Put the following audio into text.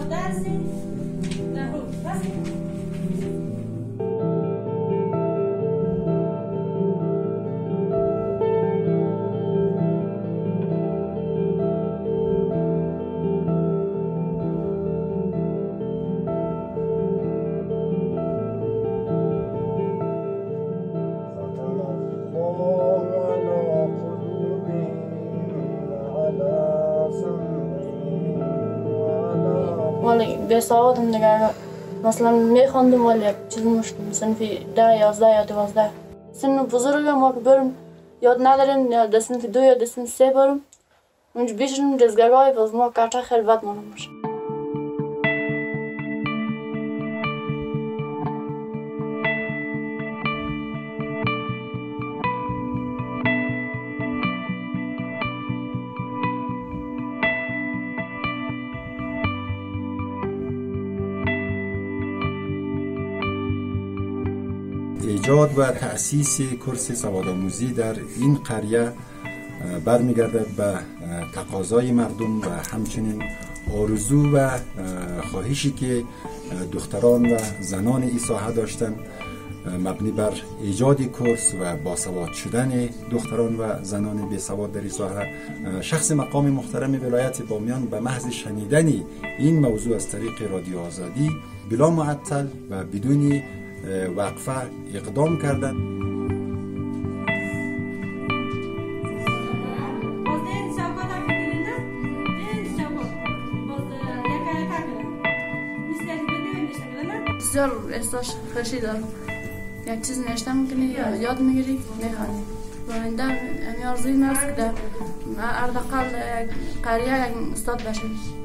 ولی بی‌سوادم دیگه مثلا میخوندم ولی چیز مشکل صنفی 10 11 یا 12 سن بزرگم ما که برم یاد ندارم یا صنف 2 یا صنف 3 برم اونجا بیشترم دستگاه باز ما کارتا خیلی بد مانم باشه. ایجاد و تأسیس کورس سوادآموزی در این قریه برمیگردد به تقاضای مردم و همچنین آرزو و خواهشی که دختران و زنان این ساحه داشتند مبنی بر ایجاد کورس و باسواد شدن دختران و زنان بیسواد در این ساحه. شخص مقام محترم ولایت بامیان به محض شنیدن این موضوع از طریق رادیو آزادی بلا معطل و بدون وقفه اقدام کردند. بسیار احساس خوشی دارم. یک چیز نوشته میکنی یا یاد میگیری میخوانی. و آینده همی آرزوی من است که در حداقل قریه یک استاد بشم.